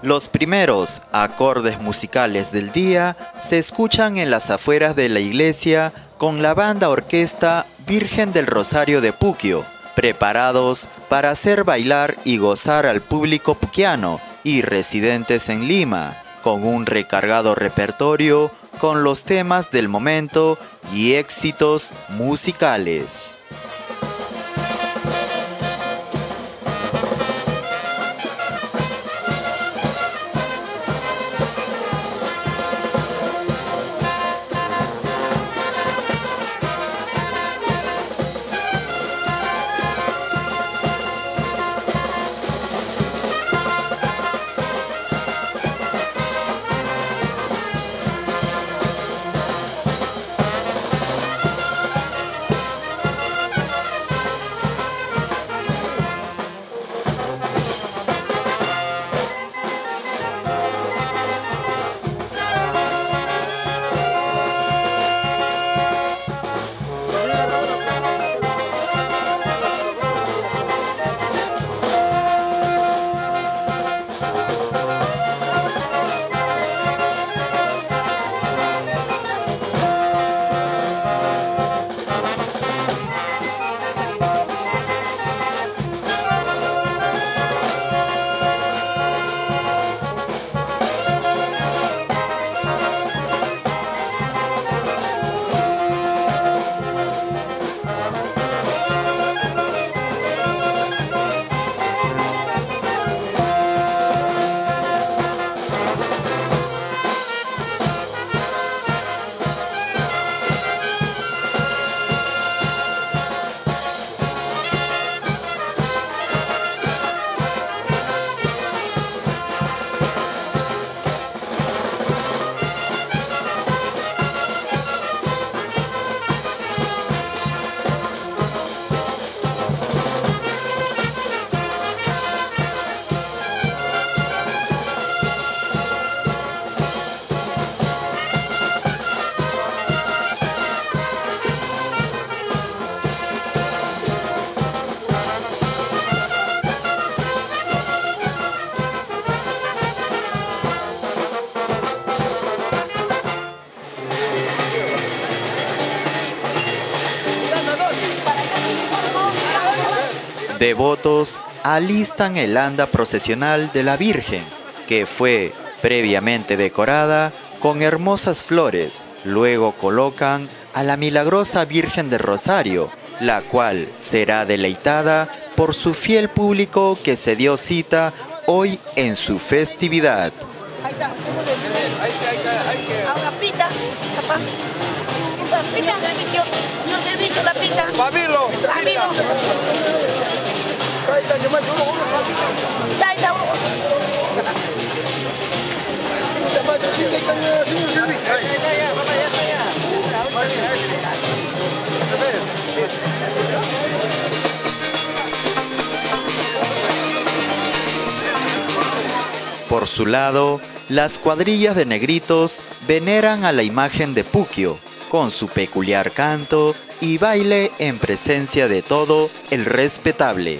Los primeros acordes musicales del día se escuchan en las afueras de la iglesia con la banda orquesta Virgen del Rosario de Puquio, preparados para hacer bailar y gozar al público puquiano y residentes en Lima, con un recargado repertorio con los temas del momento y éxitos musicales. Devotos alistan el anda procesional de la Virgen, que fue previamente decorada con hermosas flores. Luego colocan a la milagrosa Virgen del Rosario, la cual será deleitada por su fiel público que se dio cita hoy en su festividad. Ahí está. Ahora pita, papá. Pita, servicio, la pita. Pabilo. Chaita. Por su lado, las cuadrillas de negritos veneran a la imagen de Puquio, con su peculiar canto y baile en presencia de todo el respetable.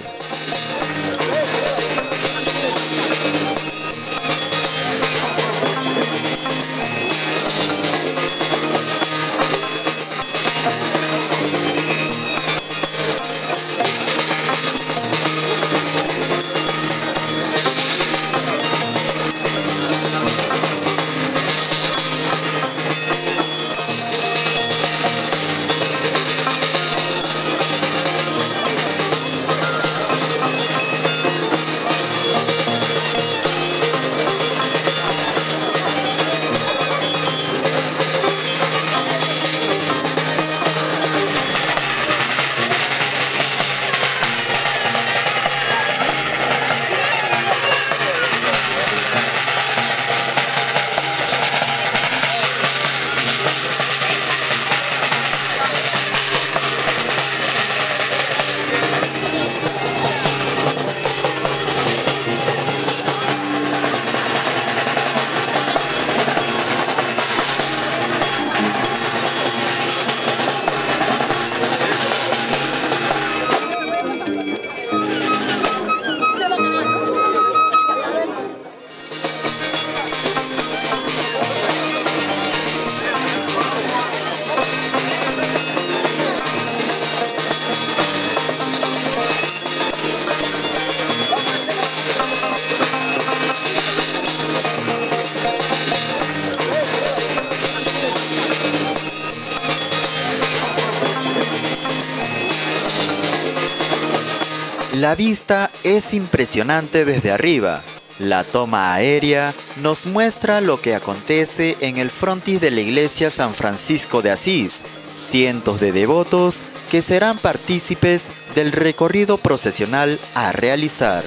La vista es impresionante desde arriba. La toma aérea nos muestra lo que acontece en el frontis de la iglesia San Francisco de Asís. Cientos de devotos que serán partícipes del recorrido procesional a realizar.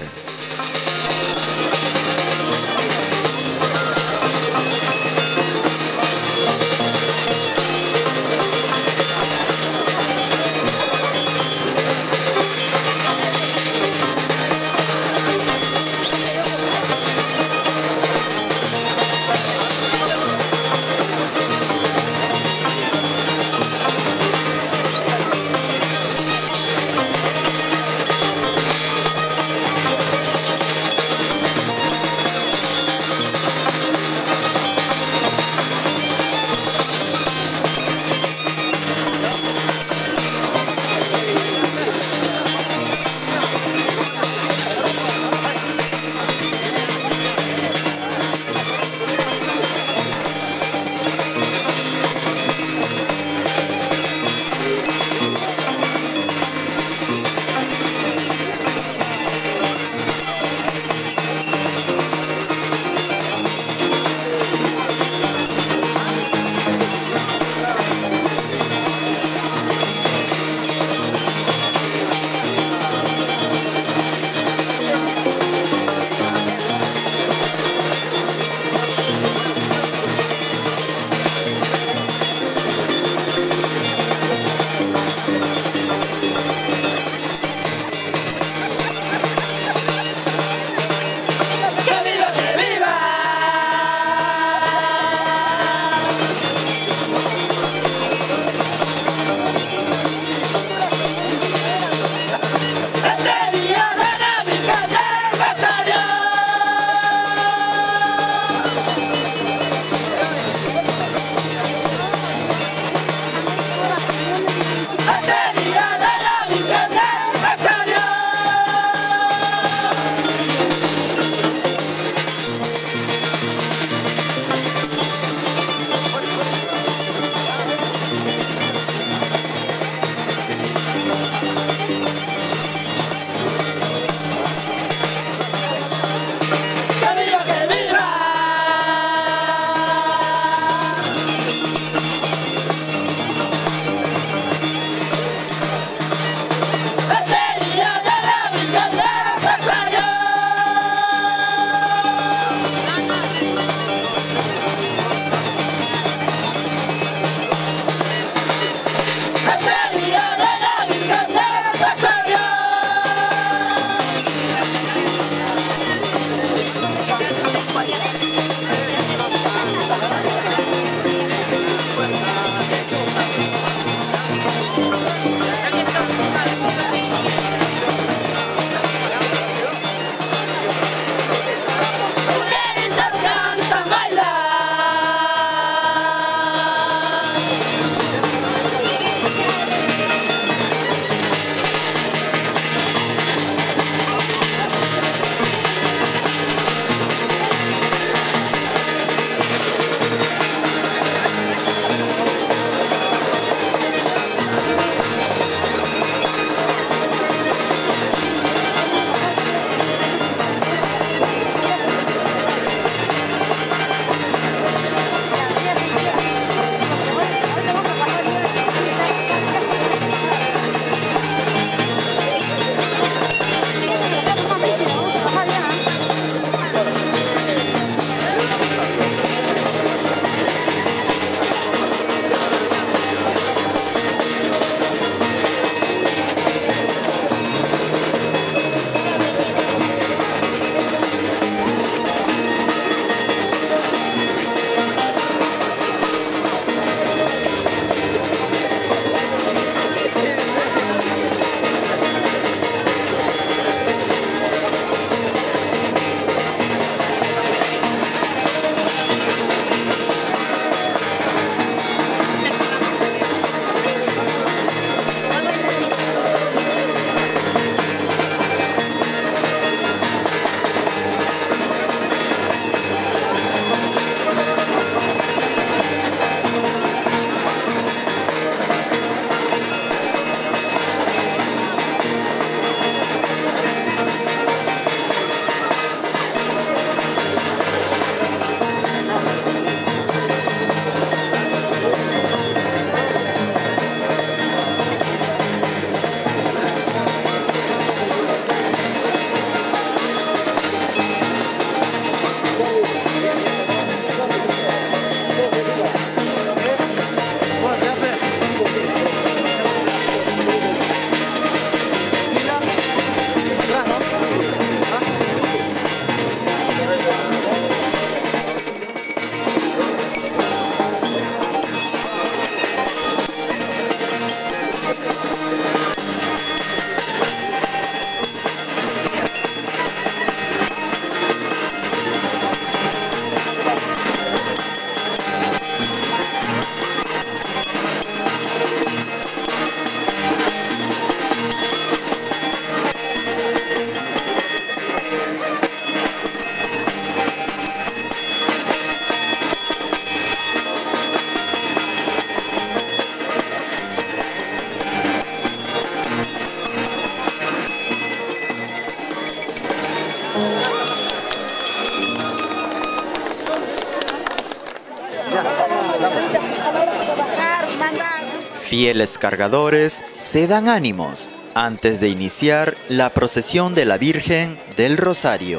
Fieles cargadores se dan ánimos antes de iniciar la procesión de la Virgen del Rosario.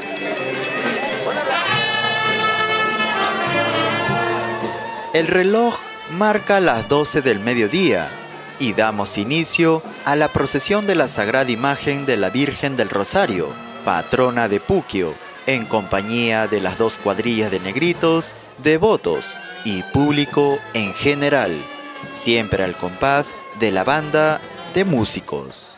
El reloj marca las 12 del mediodía y damos inicio a la procesión de la Sagrada Imagen de la Virgen del Rosario, patrona de Puquio, en compañía de las 2 cuadrillas de negritos, devotos y público en general, siempre al compás de la banda de músicos.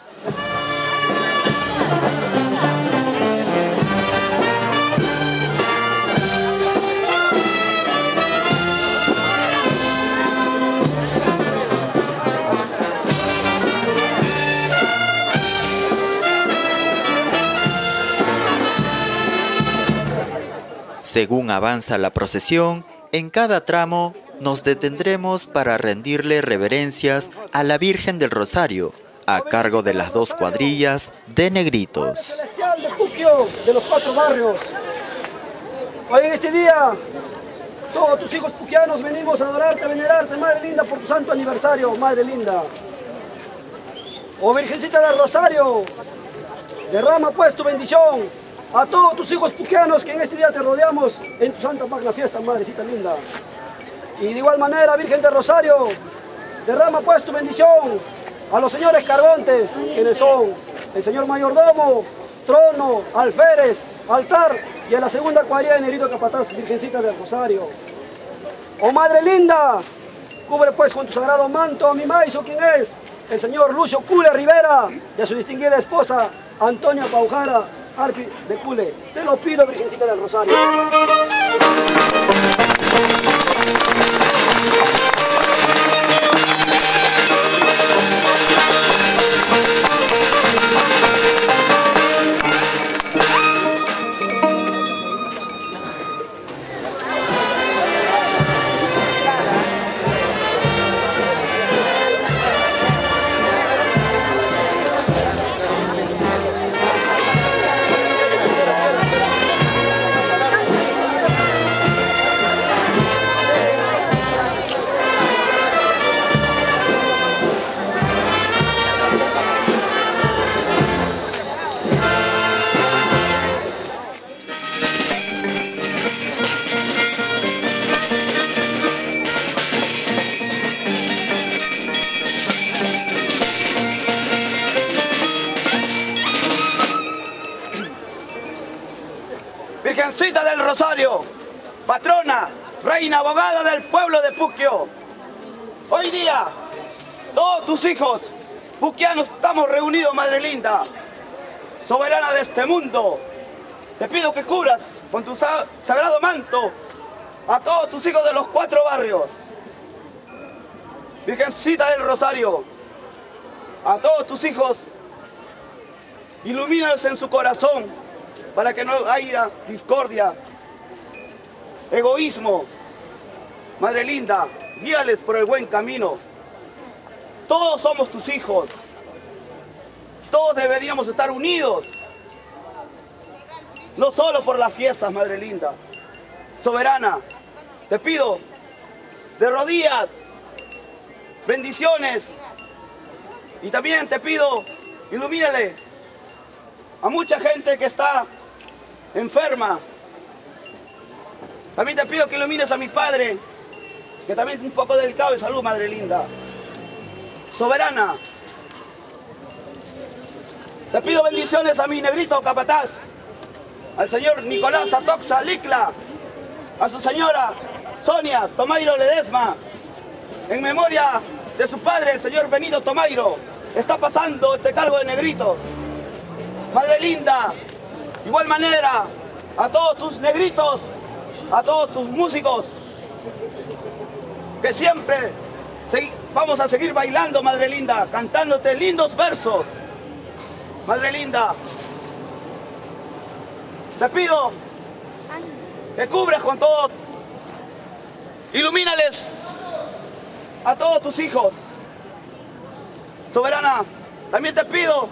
Según avanza la procesión, en cada tramo nos detendremos para rendirle reverencias a la Virgen del Rosario, a cargo de las 2 cuadrillas de negritos. Celestial de Puquio, de los 4 barrios. Hoy en este día, todos tus hijos puquianos venimos a adorarte, a venerarte, Madre linda, por tu santo aniversario, Madre linda. Oh Virgencita del Rosario, derrama pues tu bendición a todos tus hijos puquianos que en este día te rodeamos en tu santa magna fiesta, Madrecita linda. Y de igual manera, Virgen del Rosario, derrama pues tu bendición a los señores cargontes, quienes son el señor mayordomo, trono, alférez, altar y a la segunda cuadrilla de negrito capataz, Virgencita del Rosario. Oh Madre linda, cubre pues con tu sagrado manto a mi maizo, quien es el señor Lucio Cule Rivera, y a su distinguida esposa, Antonia Paujara Arpi de Cule. Te lo pido, Virgencita del Rosario. Virgencita del Rosario, patrona, reina, abogada del pueblo de Puquio. Hoy día, todos tus hijos puquianos estamos reunidos, Madre linda, soberana de este mundo. Te pido que cubras con tu sagrado manto a todos tus hijos de los 4 barrios. Virgencita del Rosario, a todos tus hijos, ilumínalos en su corazón, para que no haya discordia, egoísmo. Madre linda, guíales por el buen camino. Todos somos tus hijos. Todos deberíamos estar unidos. No solo por las fiestas, Madre linda. Soberana, te pido de rodillas, bendiciones. Y también te pido, ilumínale a mucha gente que está enferma. También te pido que ilumines a mi padre, que también es un poco delicado de salud, Madre linda. Soberana, te pido bendiciones a mi negrito capataz, al señor Nicolás Atoxa Licla, a su señora Sonia Tomairo Ledesma, en memoria de su padre, el señor Benito Tomairo. Está pasando este cargo de negritos. Madre linda, de igual manera, a todos tus negritos, a todos tus músicos, que siempre vamos a seguir bailando, Madre linda, cantándote lindos versos. Madre linda, te pido que cubras con todo, ilumínales a todos tus hijos. Soberana, también te pido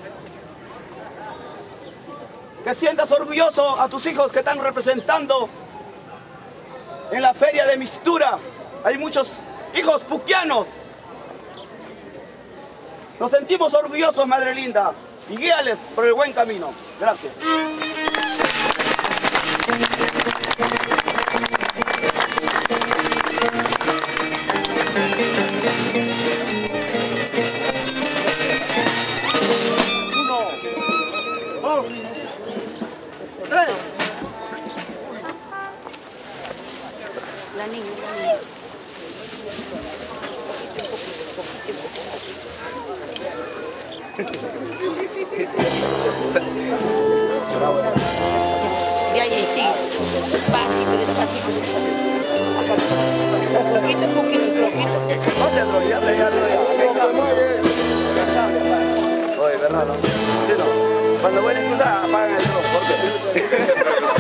que sientas orgulloso a tus hijos que están representando en la feria de mixtura hay muchos hijos puquianos. Nos sentimos orgullosos, Madre Linda, y guíales por el buen camino. Gracias. Uno, dos, tres. La niña. Y ahí sí, despacito, despacito, despacito. Poquito, poquito. No te enrolles, ya. Oye, ¿verdad, no? Sí, no. Cuando voy a disfrutar, apagan el drone, ¿por qué?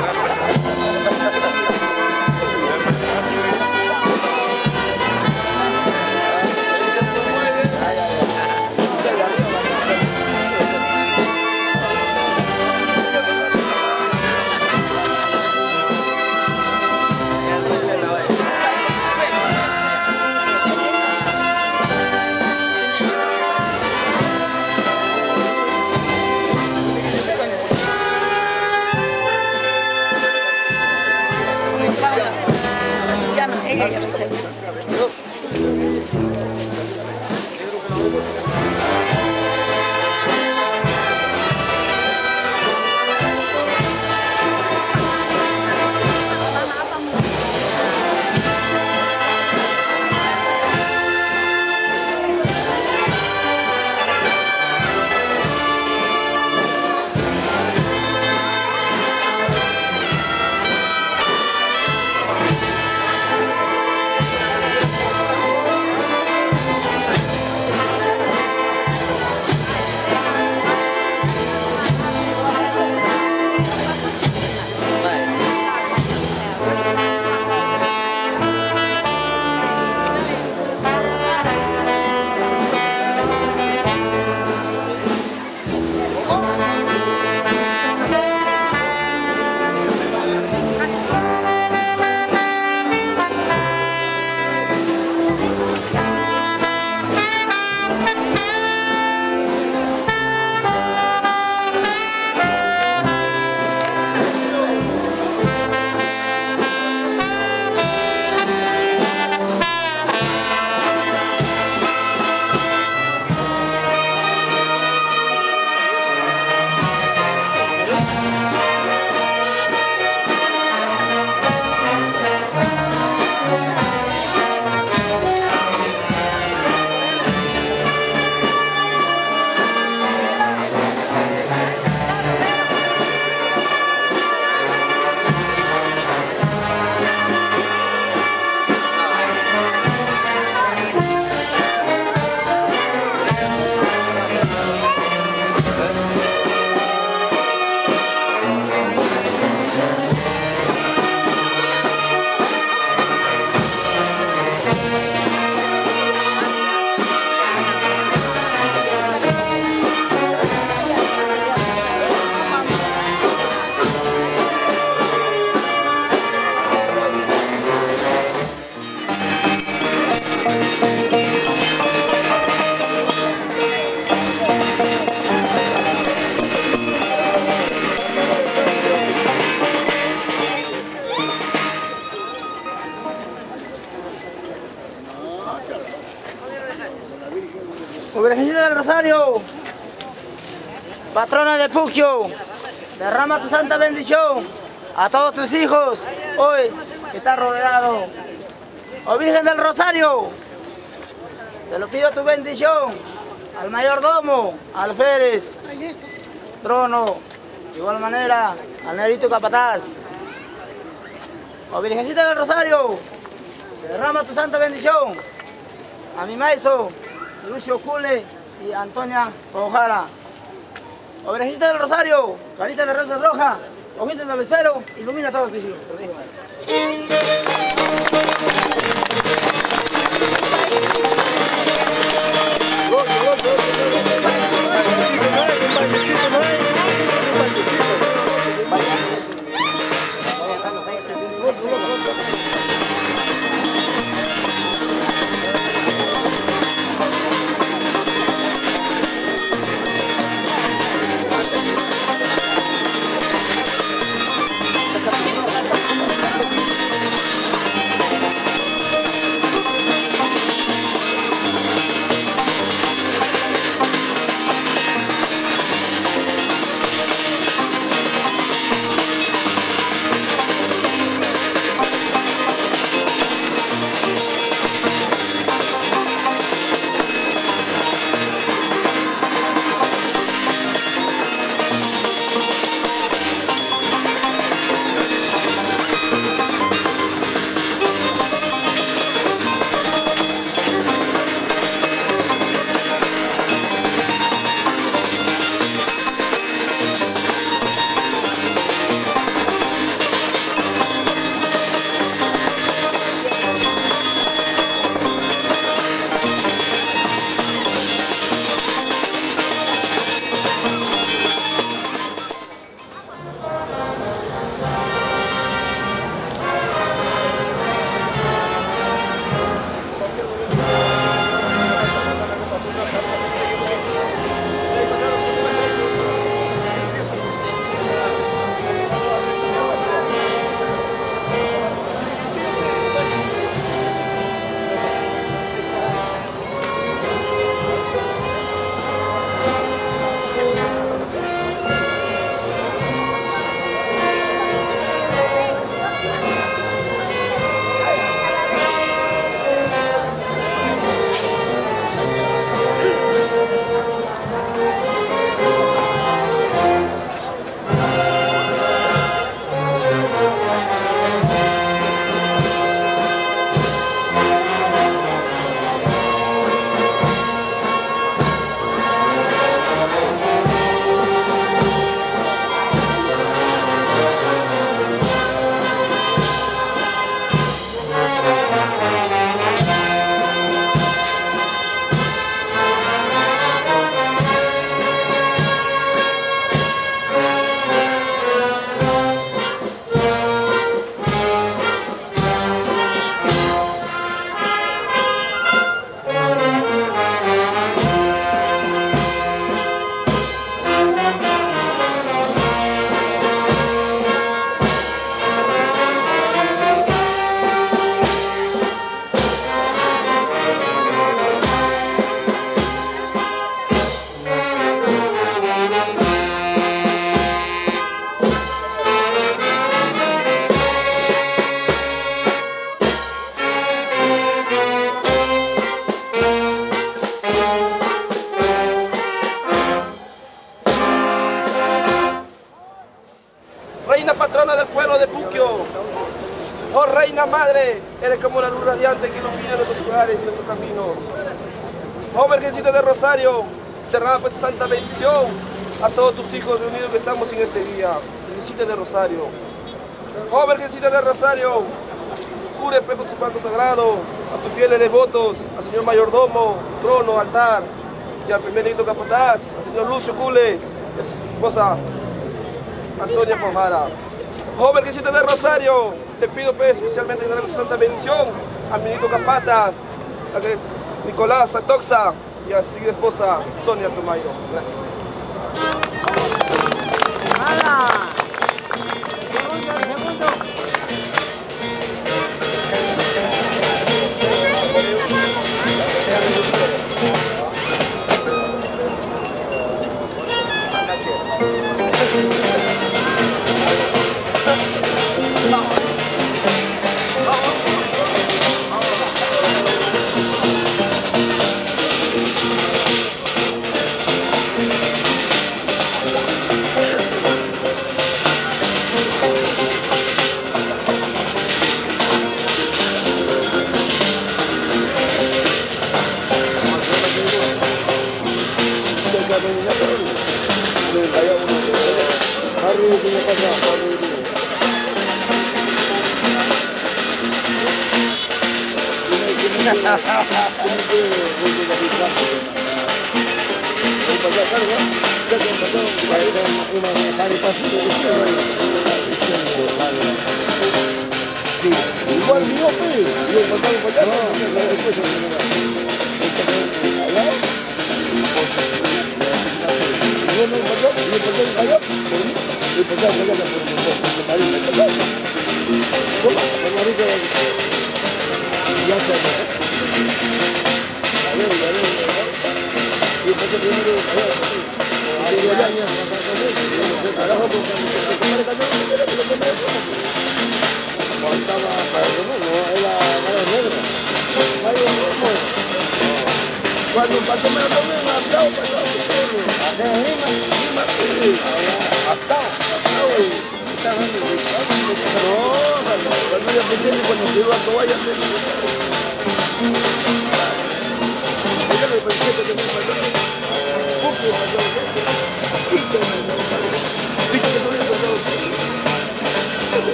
Virgencita del Rosario, patrona de Puquio, derrama tu santa bendición a todos tus hijos hoy que estás rodeado. Oh Virgen del Rosario, te lo pido tu bendición al mayordomo, al alférez, trono, de igual manera al negrito capataz. Oh Virgencita del Rosario, derrama tu santa bendición a mi maestro Lucio Cule y Antonia Ojara. Oh Virgencita del Rosario, carita de rosa roja, ojitos de becero, ilumina a todos tus hijos. Oh Reina Madre, eres como la luz radiante que ilumina nuestros lugares y nuestros caminos. Oh Virgencita del Rosario, derrama pues santa bendición a todos tus hijos reunidos que estamos en este día. Virgencita del Rosario. Oh Virgencita del Rosario, cure pues con tu manto sagrado a tus fieles devotos, al señor mayordomo, trono, altar, y al primer ministro capataz, al señor Lucio Cule, y a su esposa Antonia Porjara. Oh Virgencita del Rosario, te pido pues especialmente que darle su santa bendición al ministro capataz, a que es Nicolás Atoxa, y a su esposa Sonia Tomayo. Gracias.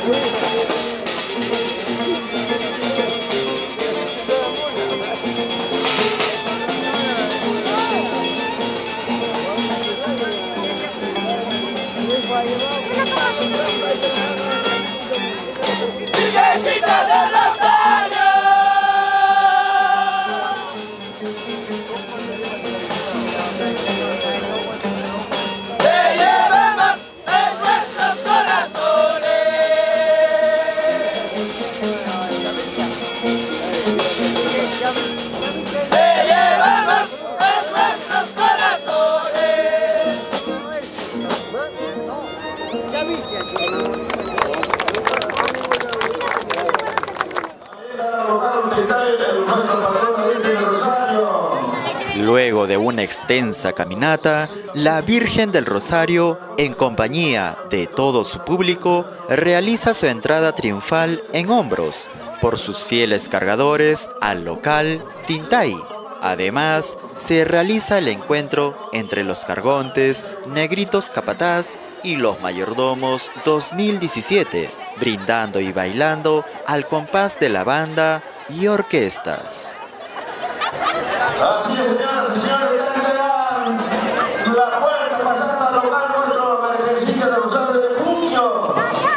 Luego de una extensa caminata, la Virgen del Rosario, en compañía de todo su público, realiza su entrada triunfal en hombros por sus fieles cargadores al local Tintay. Además, se realiza el encuentro entre los cargontes, negritos capataz y los mayordomos 2017, brindando y bailando al compás de la banda y orquestas. Así es, señoras y señores, ya vean la puerta pasando al local nuestro Virgencita del Rosario de Puquio,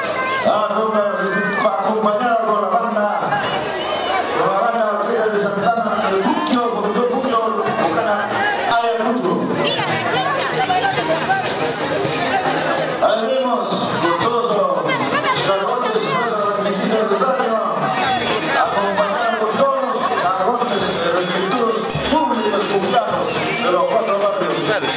acompañada con la banda orquesta de Santana de Puquio, porque yo Puquio, Bucana, Ayacucho. Ahí vemos gustoso cargontes de nuestra Virgencita del Rosario, acompañada con todos los cargontes de los espíritus públicos puquianos de los 4 barrios.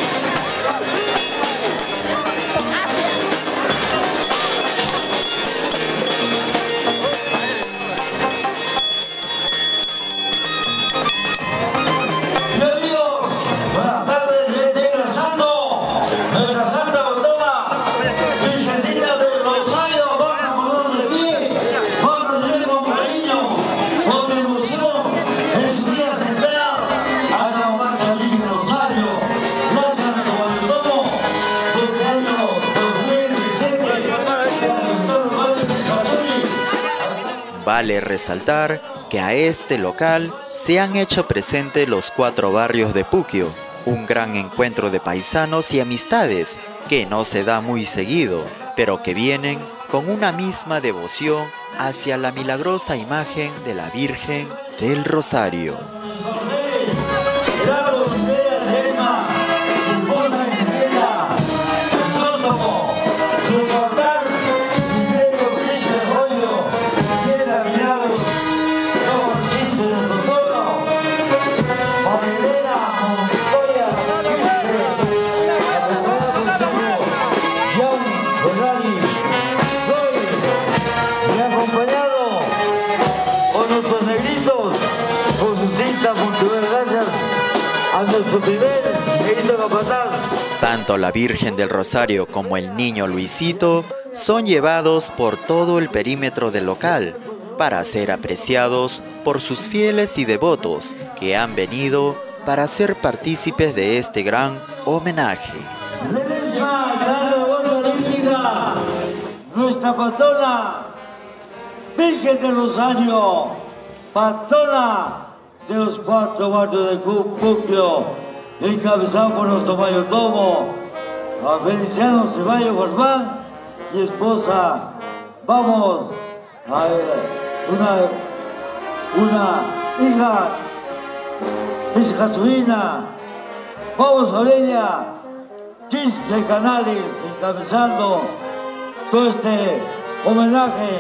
Vale resaltar que a este local se han hecho presentes los 4 barrios de Puquio, un gran encuentro de paisanos y amistades que no se da muy seguido, pero que vienen con una misma devoción hacia la milagrosa imagen de la Virgen del Rosario. Tanto la Virgen del Rosario como el Niño Luisito son llevados por todo el perímetro del local para ser apreciados por sus fieles y devotos que han venido para ser partícipes de este gran homenaje. Nuestra patrona, Virgen del Rosario, patrona de los 4 barrios de Puquio, encabezado por nuestro mayordomo, a Feliciano Ceballos Farfán y esposa. Vamos a una hija, es Jesuina. Vamos a Aurelia Quispe Canales, encabezando todo este homenaje.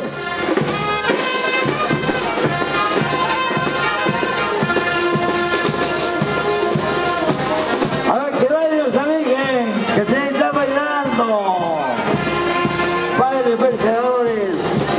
Que se está bailando. Padres vencedores.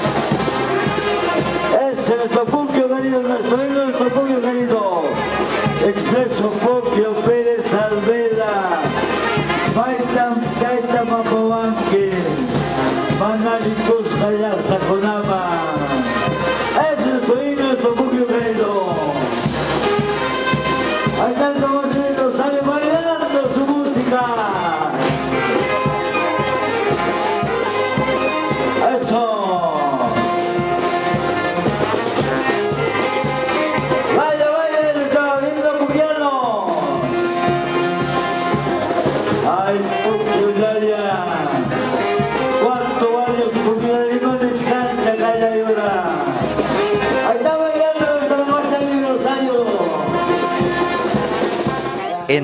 Es nuestro Puquio querido, nuestro himno, nuestro Puquio querido. Expreso Puquio Pérez Alvela. Baitan Chaita Mapobanque. Manali Cusca Yasta Conama. Es nuestro himno, nuestro Puquio querido. Ahí está el movimiento, sale bailando su música. Eso.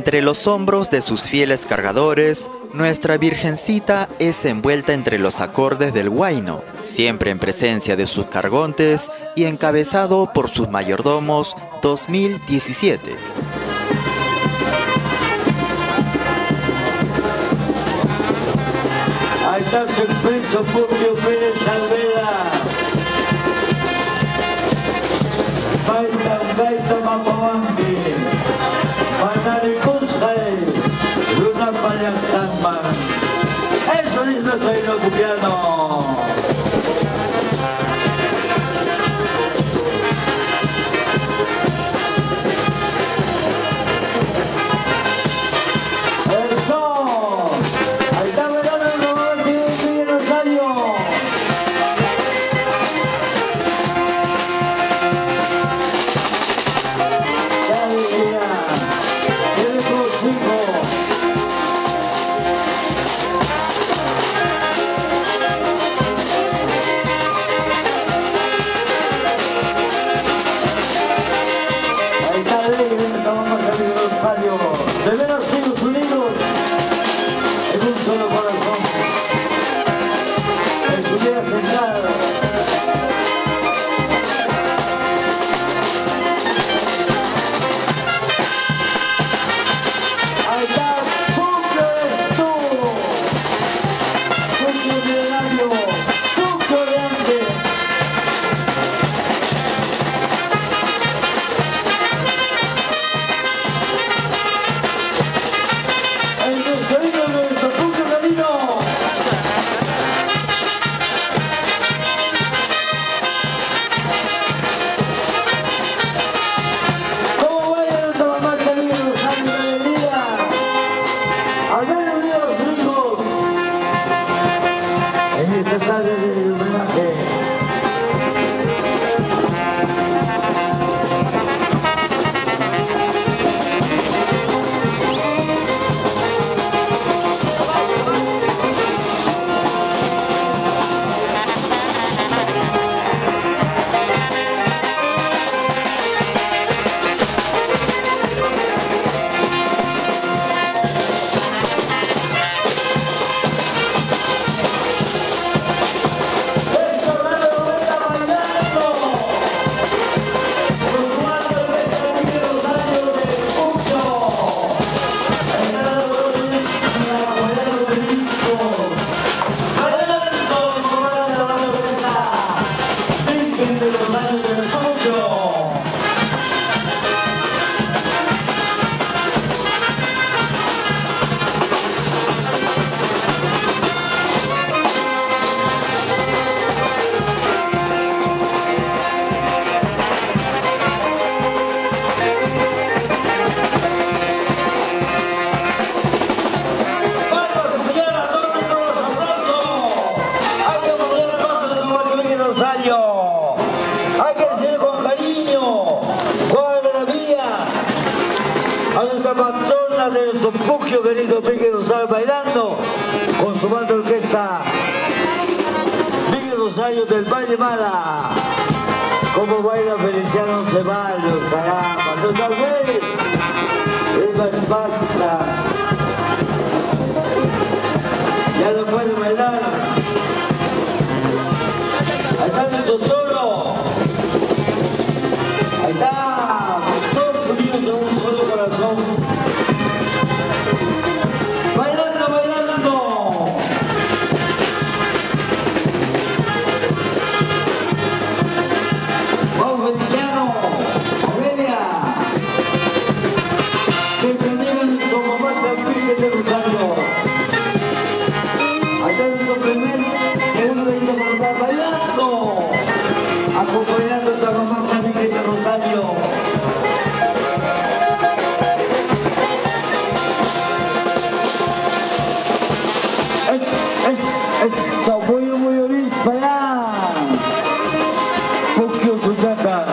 Entre los hombros de sus fieles cargadores, nuestra Virgencita es envuelta entre los acordes del huayno, siempre en presencia de sus cargontes y encabezado por sus mayordomos 2017. Ahí está su expreso Puquio Pérez Alvera. Baita Mapawangi. Manari Kuzhay. Luna Payactanman. Eso es nuestro himno puquiano. De nuestro Puquio querido Pique Rosario bailando con su banda orquesta Pique Rosario del Valle Mala. Como baila Feliciano Ceballos, caramba, no tal vez es más pasa. Ya lo puede bailar. Ahí está nuestro trono. Ahí está, todos unidos en un solo corazón. Acompañando a tu mamá también de Rosario. Eso, muy oris para allá. Puquio Suchaca.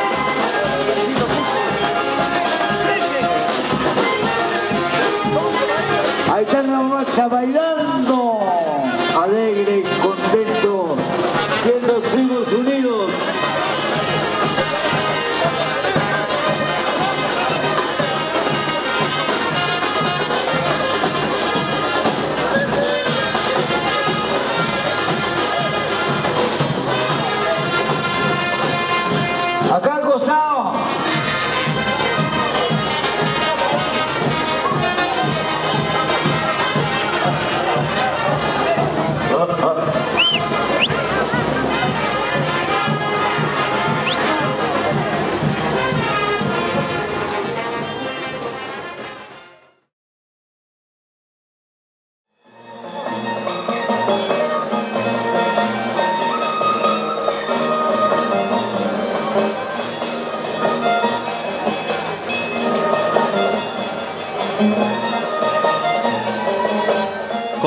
Ahí está la marcha bailando, alegre y contento, viendo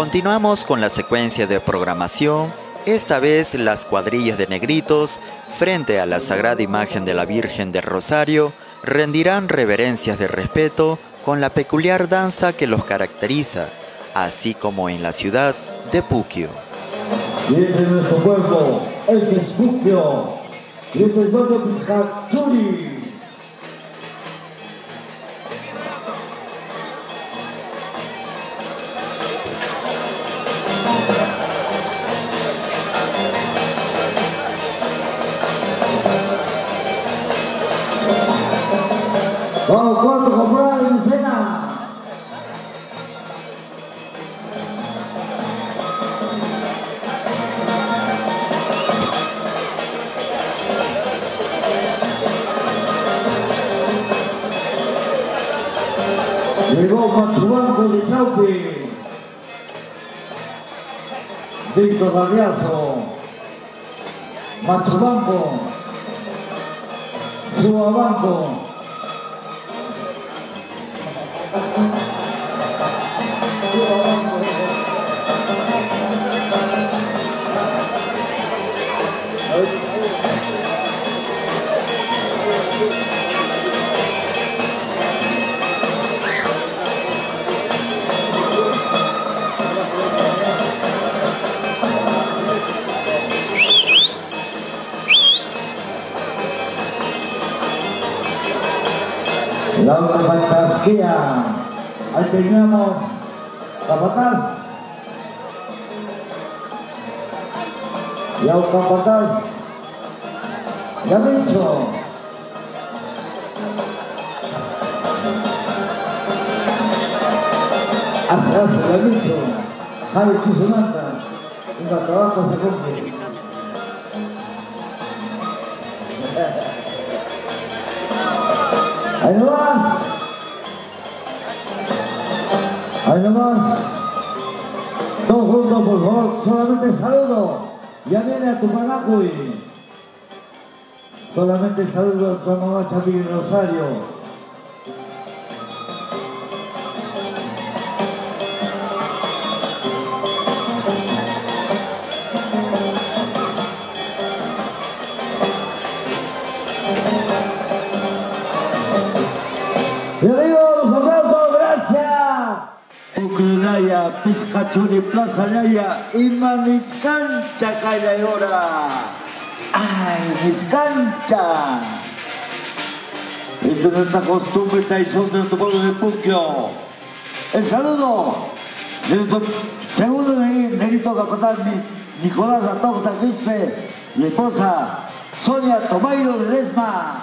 Continuamos con la secuencia de programación. Esta vez las cuadrillas de negritos, frente a la sagrada imagen de la Virgen del Rosario, rendirán reverencias de respeto con la peculiar danza que los caracteriza, así como en la ciudad de Puquio. Y este es nuestro pueblo, este es Puquio, y este es nuestro Piscachuri. Vamos, cuatro comprar en cena. Llegó Machubanco de Chaupi. Víctor Gaviazo. Machubanco. Suabanco. La Capatasquía. Ahí terminamos. Capataz. Ya un capataz. Ya dicho. Ya dicho. Javi Tizonanta. Un trabajo se cumple. Ahí nomás. Ahí nomás. Todos juntos, por favor. Solamente saludo. Ya viene a Tupanacuy. Solamente saludo a tu mamá Chapi Rosario. Piscachuri Plaza Yaya y Maniscancha Calayora. ¡Ay, Miscancha! Esto es nuestra costumbre y tradición de nuestro pueblo de Puquio. El saludo de nuestro segundo negrito capataz Nicolás Atocha Quispe, mi esposa Sonia Tomairo Ledesma.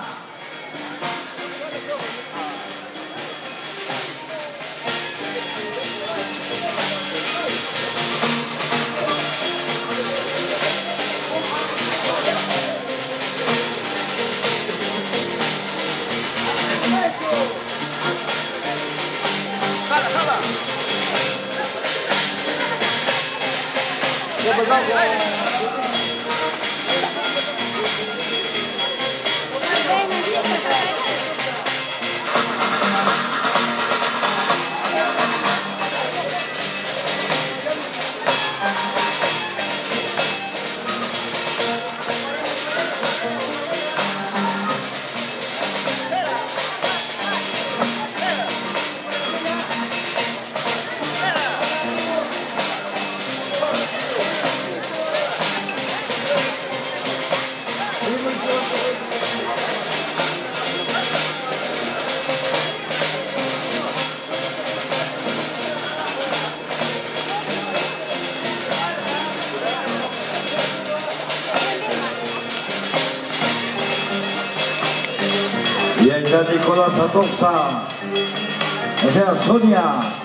Y ahí está Nicolás Atocha, o sea, Sonia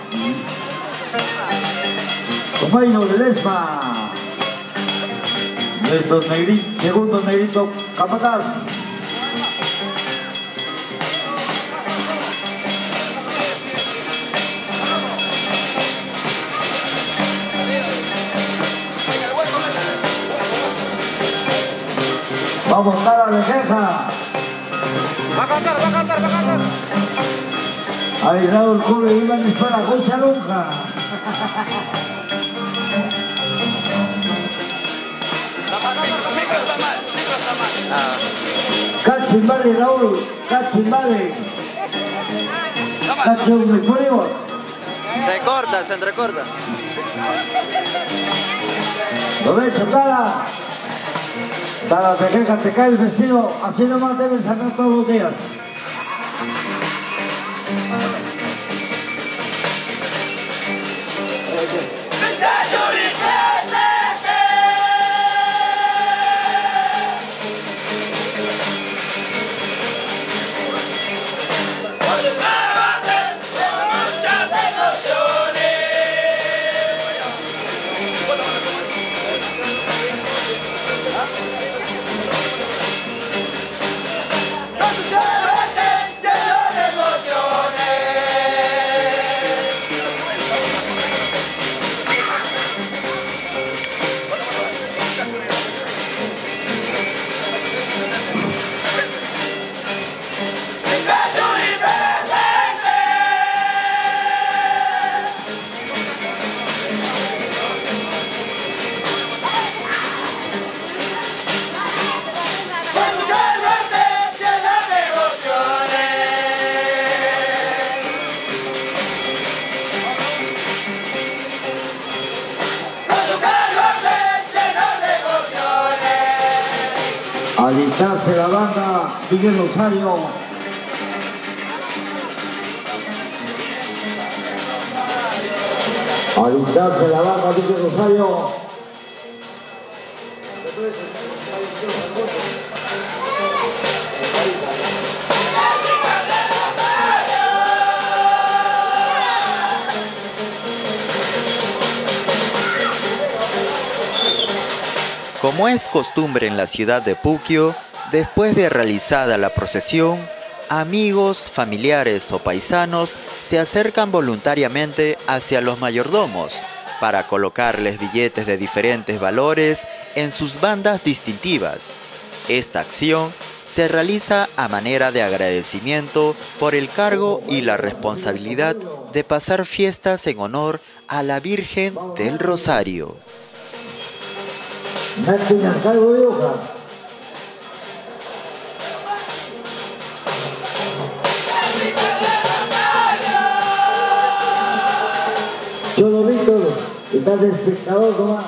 Tomairo Ledesma, nuestro segundo negrito capataz. Vamos a dar a la queja. Va a cantar. Ahí Raúl Cole iba a disparar, Concha nunca. Cachimbale, Raúl, Cachimbale. Cachimbale. Se entrecorta. Lo ves, Tala. Tala, te cae el vestido. Así nomás debes sacar todos los días. Alistarse la banda, Miguel Rosario. Alistarse la banda, Miguel Rosario. Como es costumbre en la ciudad de Puquio, después de realizada la procesión, amigos, familiares o paisanos se acercan voluntariamente hacia los mayordomos para colocarles billetes de diferentes valores en sus bandas distintivas. Esta acción se realiza a manera de agradecimiento por el cargo y la responsabilidad de pasar fiestas en honor a la Virgen del Rosario. Cholo Víctor, estás de espectador nomás.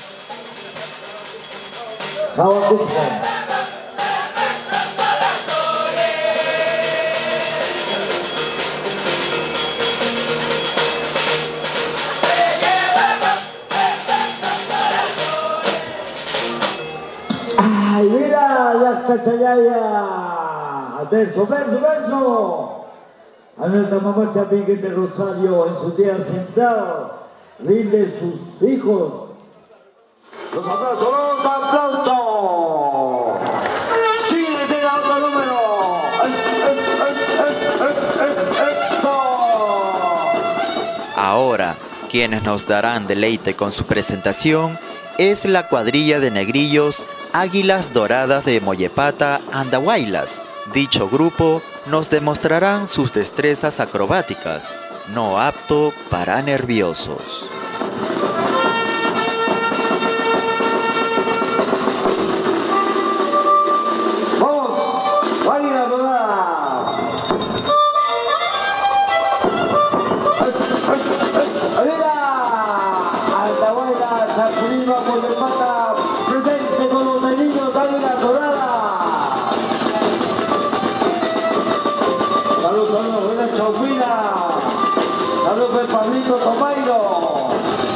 ¡Ay, mira! ¡Ya está Chayaya! ¡Verso! A nuestra mamá Virgen del Rosario en su día central rinde sus hijos. Los aplausos. Síguete la otra número. Ahora, quienes nos darán deleite con su presentación es la cuadrilla de negrillos Águilas Doradas de Mollepata Andahuaylas. Dicho grupo nos demostrarán sus destrezas acrobáticas, no apto para nerviosos. ¡Vamos! ¡Águila Dorada! ¡Mira! Andahuaylas, Sacurima, Mollepata, presente con los negrillos Águila Dorada. Saludos, buena Chaupina. Saludos para Pablito Tomairo.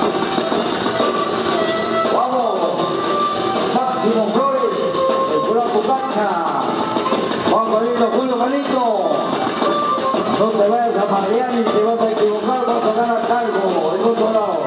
Vamos. Máximo Flores, el pura Pucacha. Juan Juanito, Julio Juanito. No te vayas a marear ni te vas a equivocar, vas a ganar cargo del otro lado.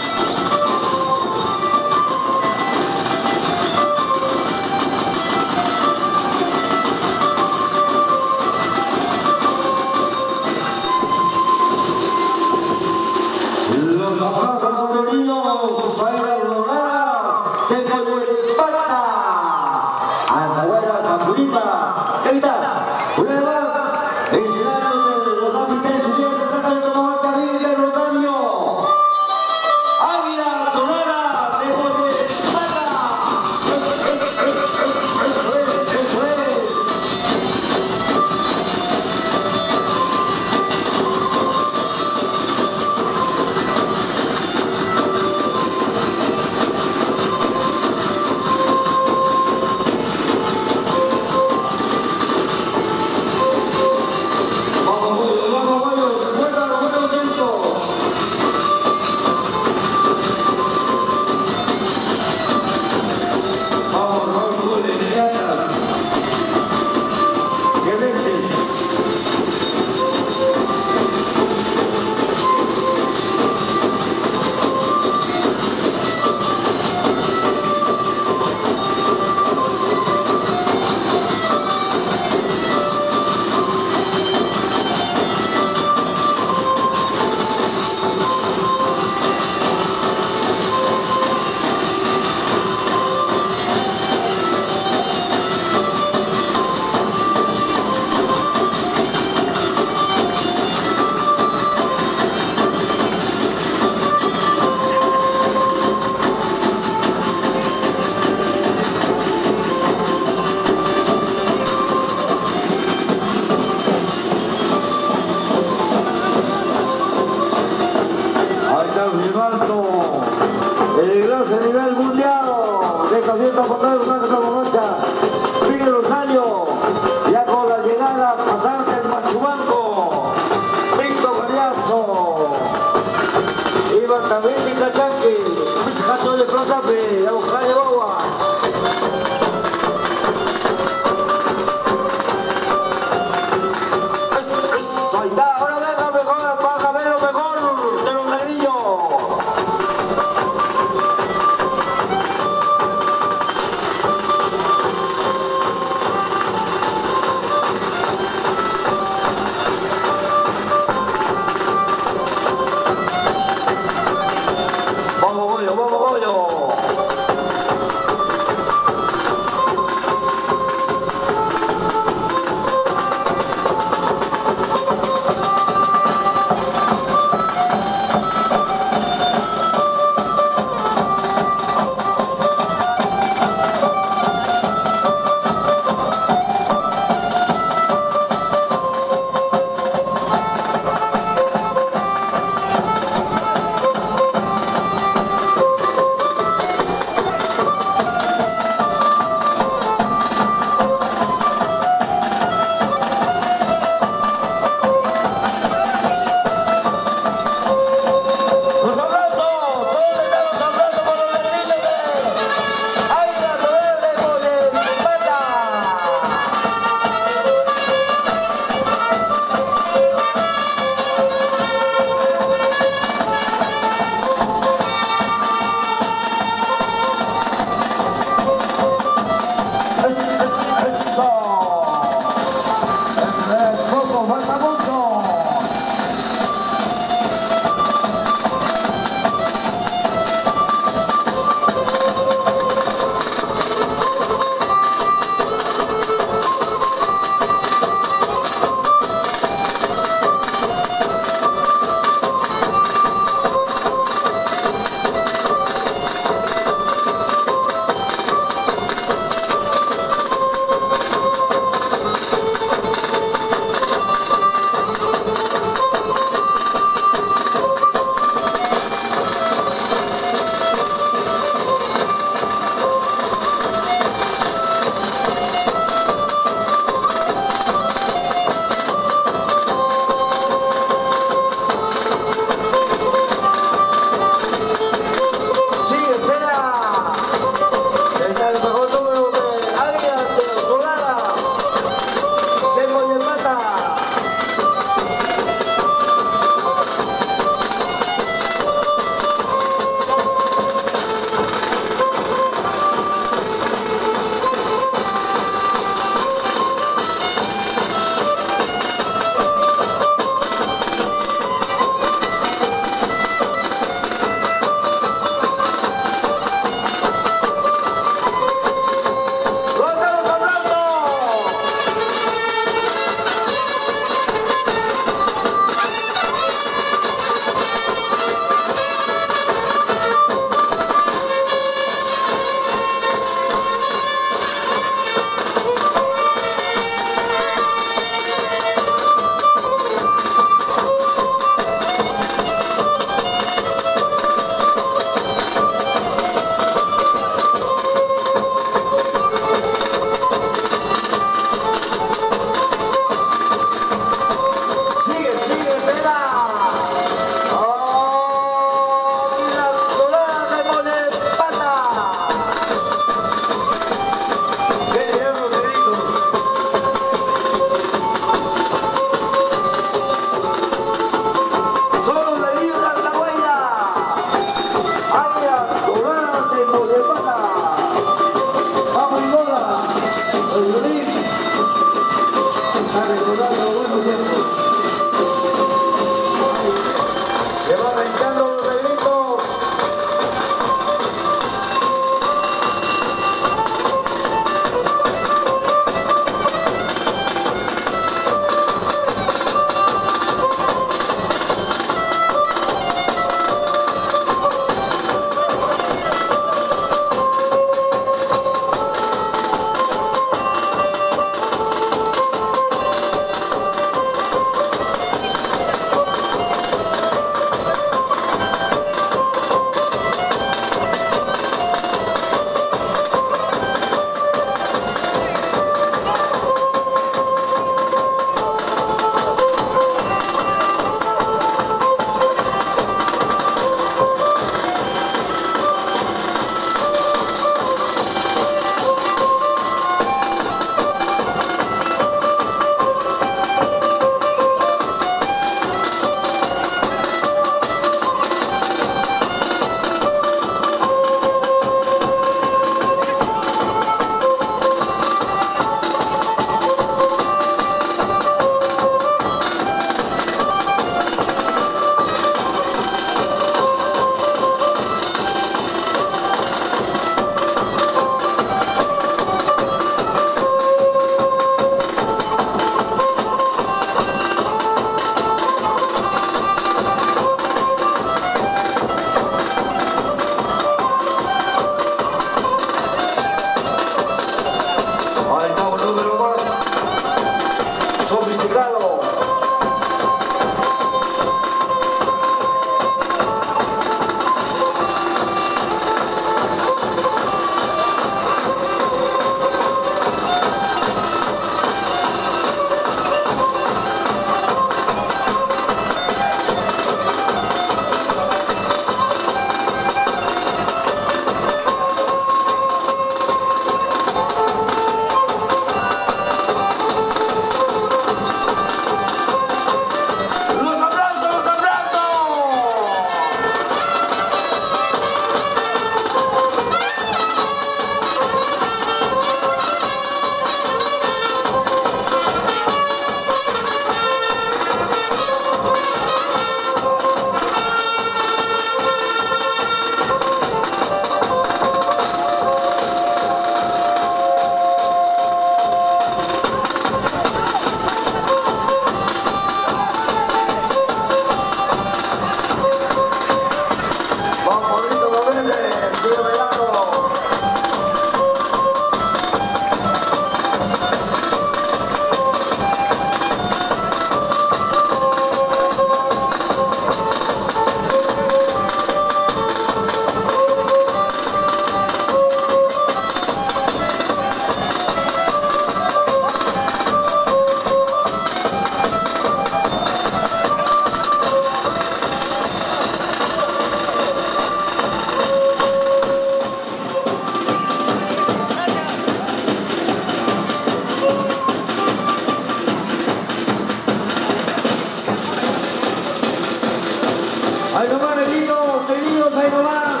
nomás, negrito, seguidos, ahí nomás.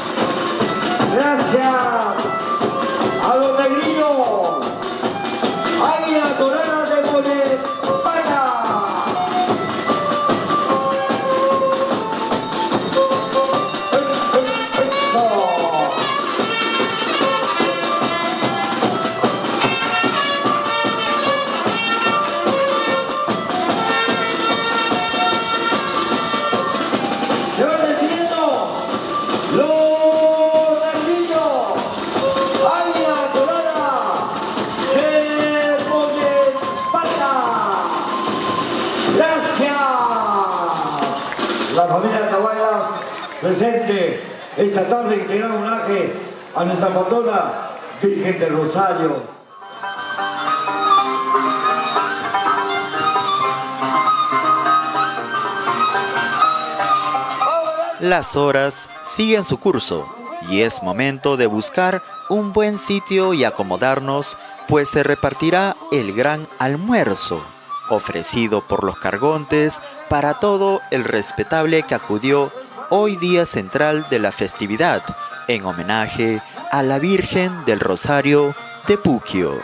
Gracias a los negrillos. Águila Dorada de Molepaya. Eso. Se van decidiendo los negrillos. Águila Dorada de Molepaya. Gracias. La familia Tahuaylas presente esta tarde que tenga un homenaje a nuestra patrona Virgen del Rosario. Las horas siguen su curso y es momento de buscar un buen sitio y acomodarnos, pues se repartirá el gran almuerzo, ofrecido por los cargontes para todo el respetable que acudió hoy día central de la festividad, en homenaje a la Virgen del Rosario de Puquio.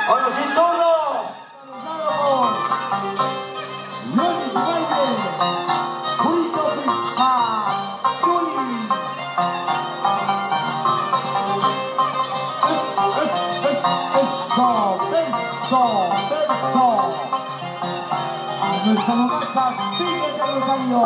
Ahora sí, turno. Loli Valle, Burrito Pizza, Chuli. Verso. A nuestra muchacha Virgen del Rosario.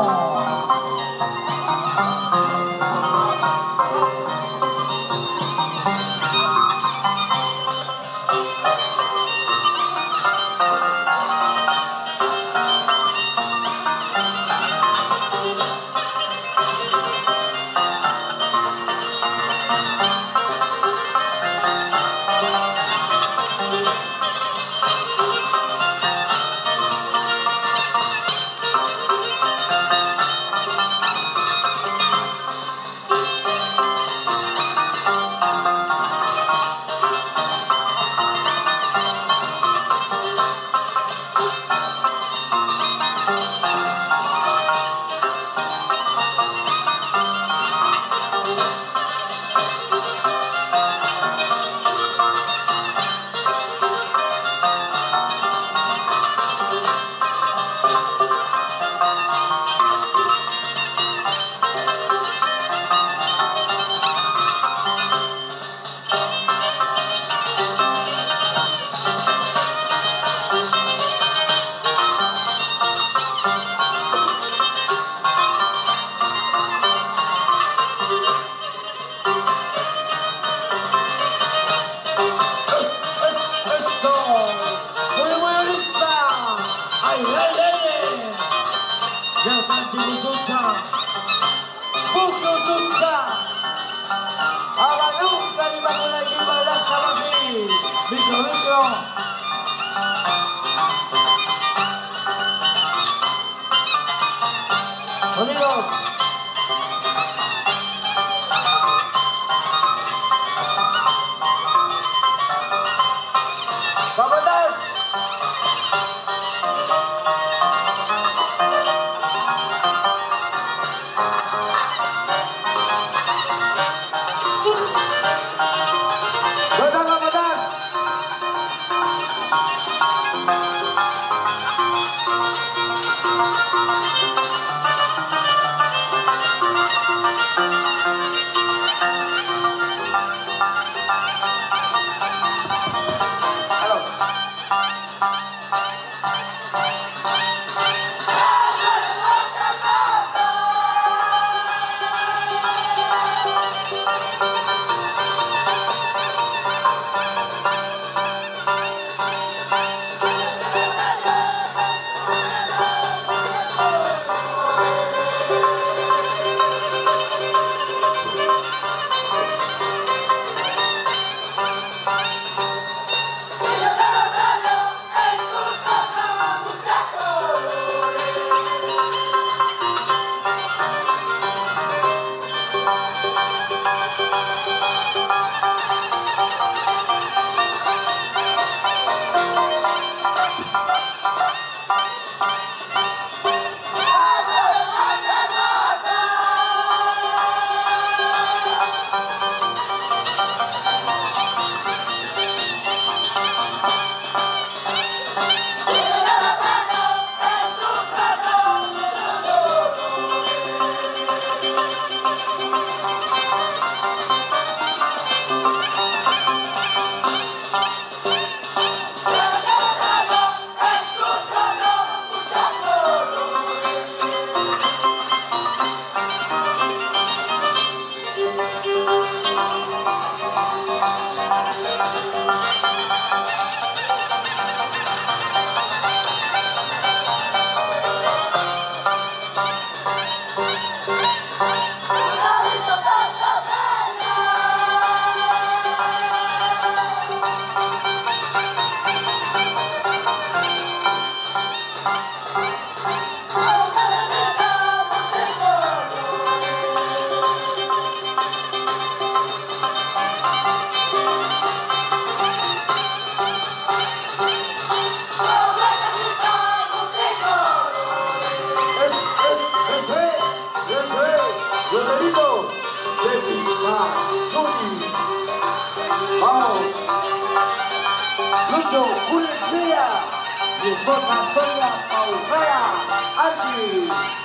Lucho Culecría y esposa Antonia Paujara Arqui.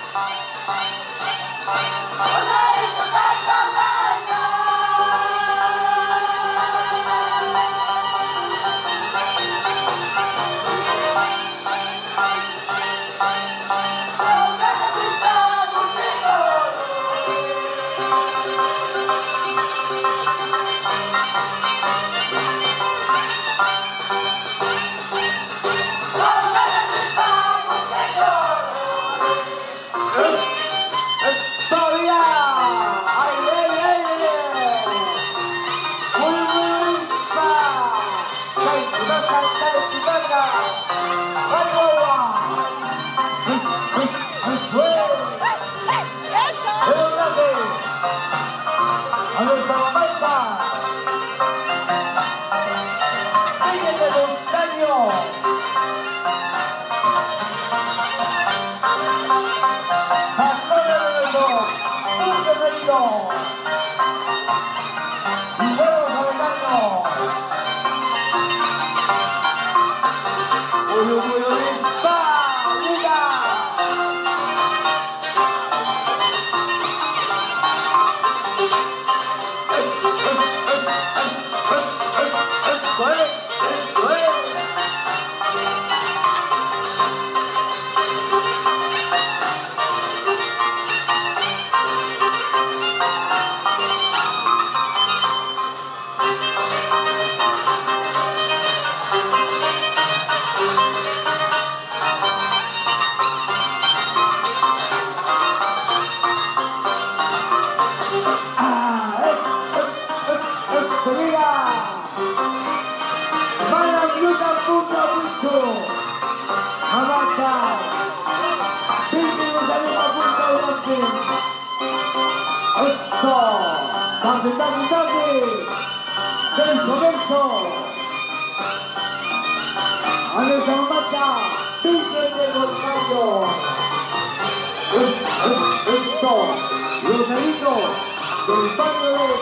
Los amigos del barrio de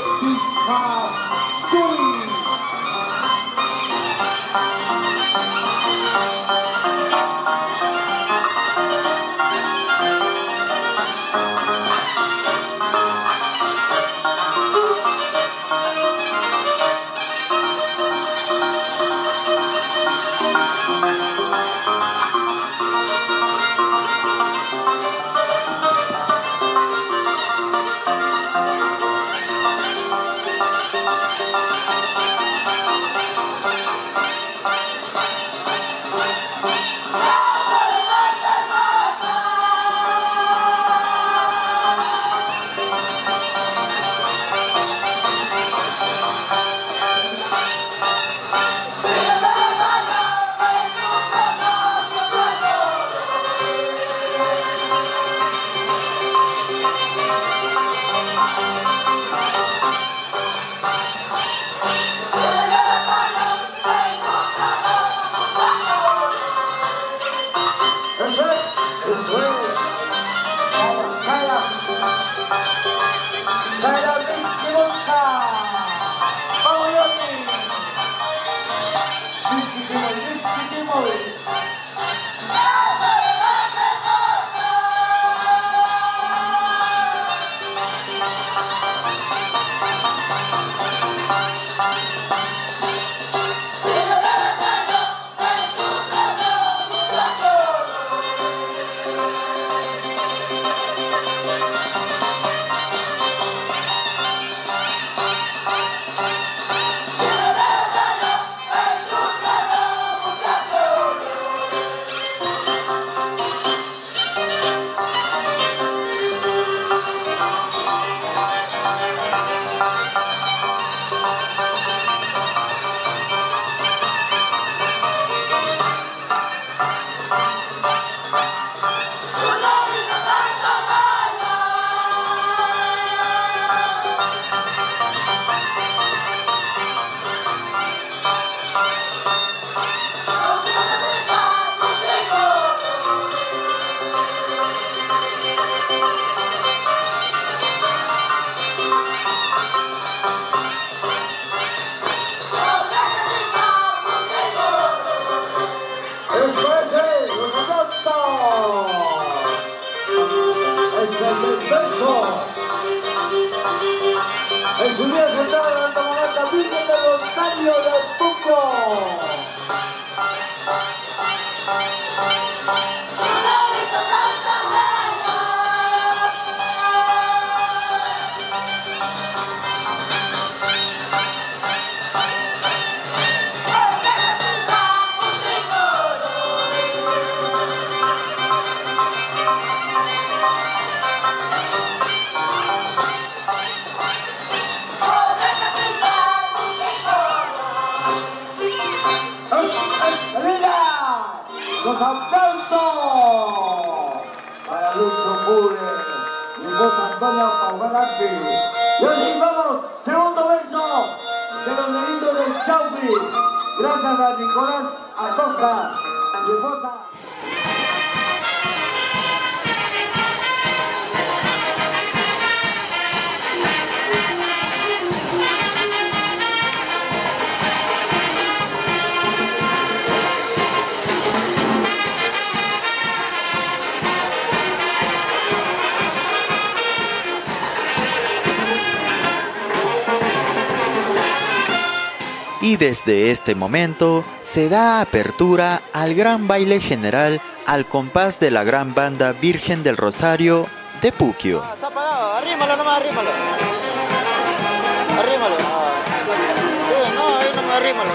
Pichacuy. Los aplausos para Lucho Pure y José Antonio Paugarante. Y así vamos, segundo verso de los nenitos del Chaufi. Gracias a Nicolás Atoja y esposa. Y desde este momento se da apertura al gran baile general al compás de la gran banda Virgen del Rosario de Puquio. Está apagado, arrímalo nomás, arrímalo. Arrímalo. Sí, no, ahí nomás arrímalo.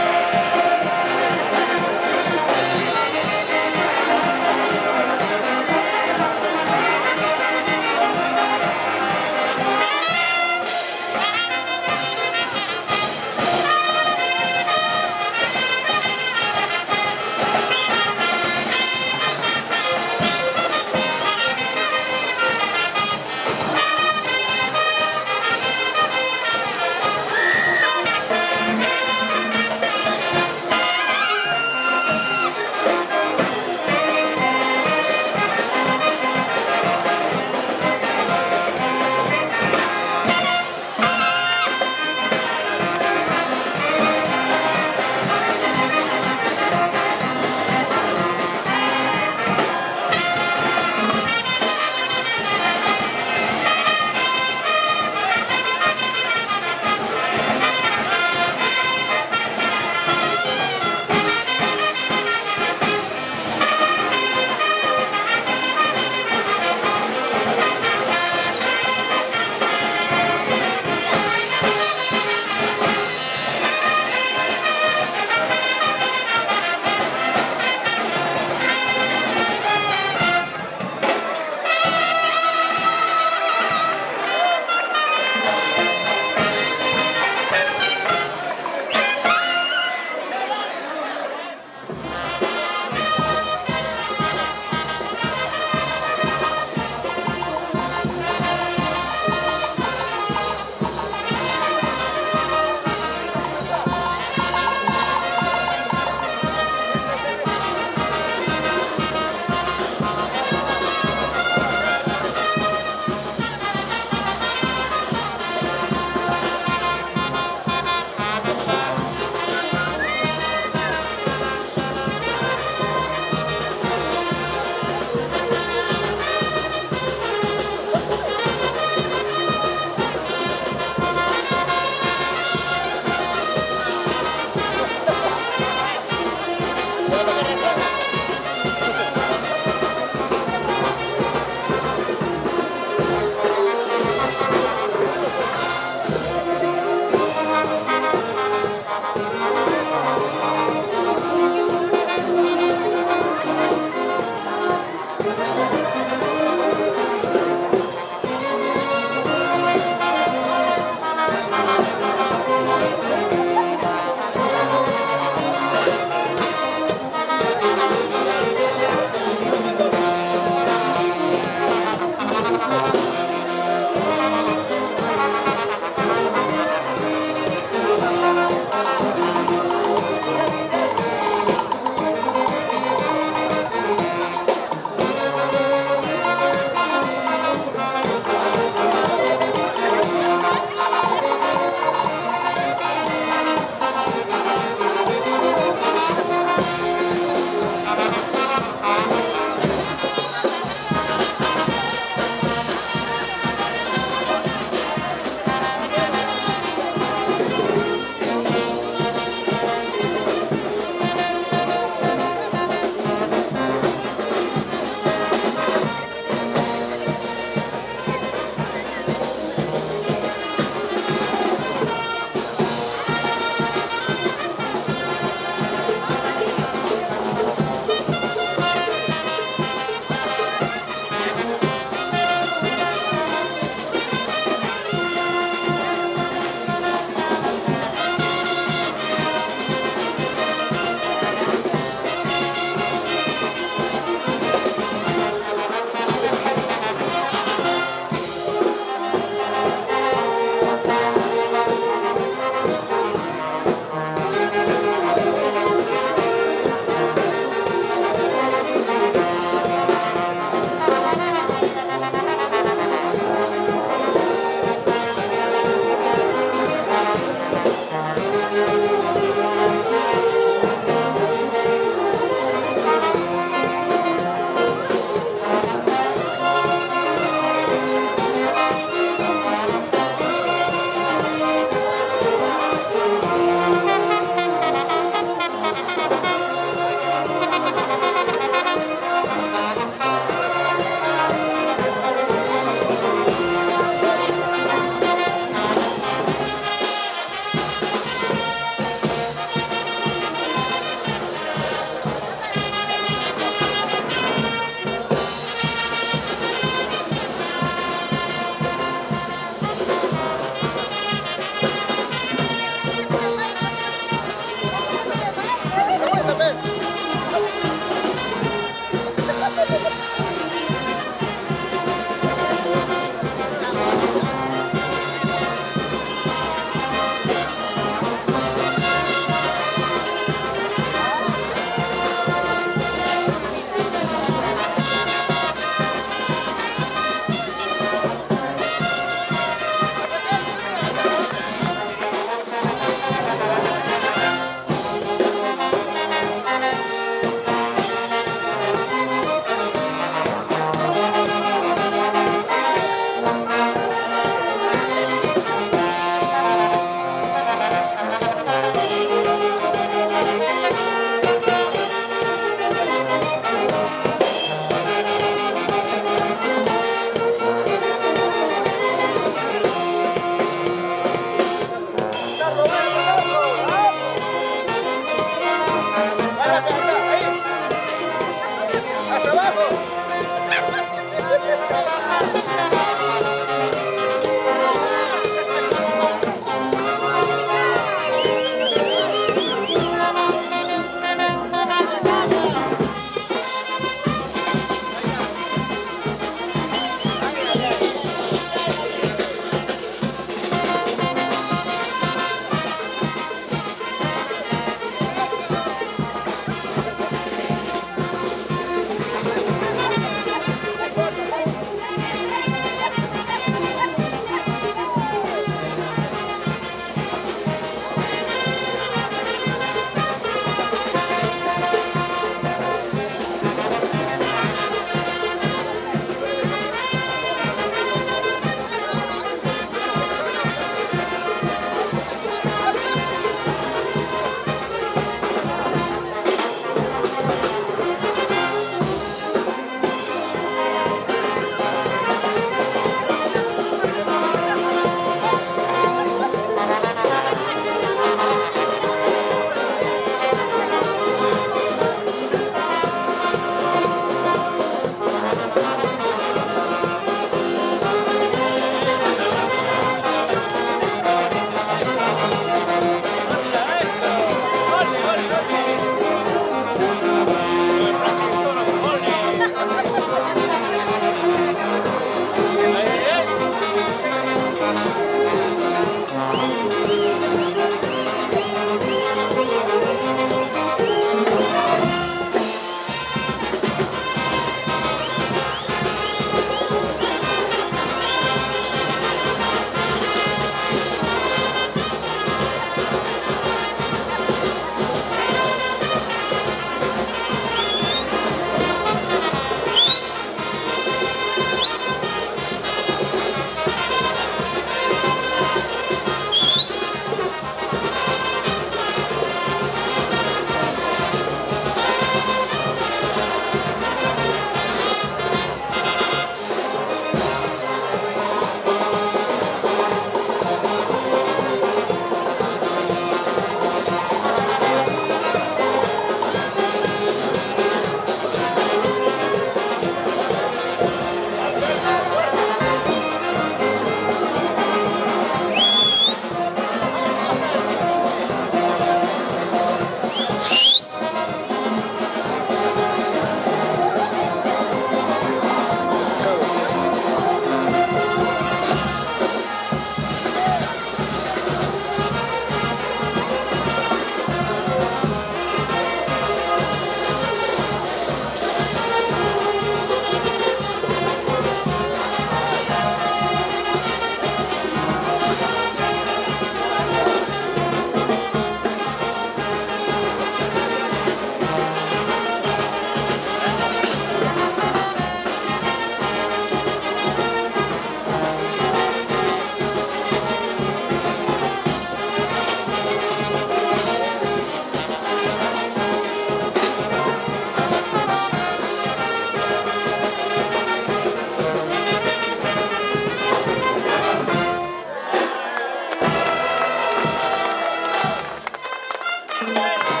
Eso.